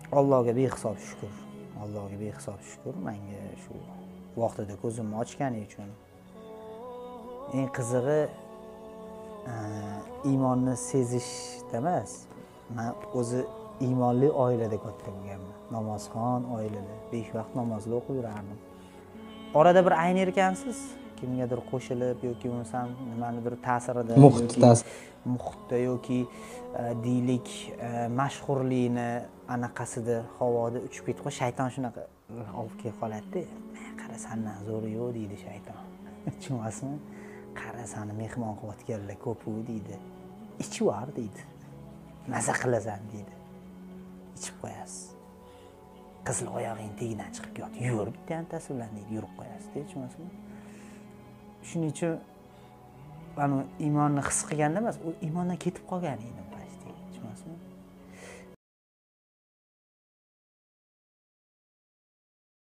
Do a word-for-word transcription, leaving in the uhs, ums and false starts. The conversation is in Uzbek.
Allohga behisob shukr. Allohga behisob shukr menga shu vaqtida ko'zimni ochgani uchun. Eng qizig'i iymonni sezishda emas. Men o'zi iymonli oilada katta bo'lganman. Namozxon oilada, besh vaqt namozli o'qib yurardim. Orada bir aynirkansiz, kimgadir qo'shilib yoki bo'lmasam nimanidir ta'sirida muhit ta'sir muhitda yoki deylik mashhurlikni anaqasida havoda uchib ketib qo'y, shayton shunaqa olib kelib qoladi-da. Qara sandan zo'ri yo'q deydi shayton. Tushunasizmi? Qara sani mehmon qilayotganlar ko'p-ku deydi. Ichib yubor deydi. Maza qilasan deydi. Ichib qo'yasiz. Qizil oyog'ing tegidan chiqib ketdi. Yur bitta yantasi bilan deydi, yurib qo'yasiz, tushunasizmi? Shuning uchun mana iymonni his qilganda emas, u iymondan ketib qolgan edi.